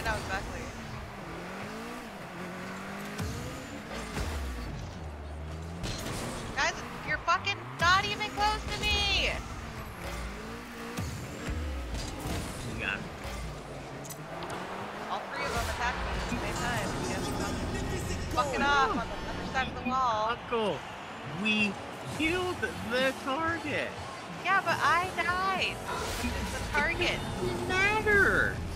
know exactly. Guys, you're fucking not even close to me! You got it. All three of them attacked me at the same time. You guys are fucking off on the other side of the wall. Uncle, we killed the target. Yeah, but I died. It's the target. It doesn't matter.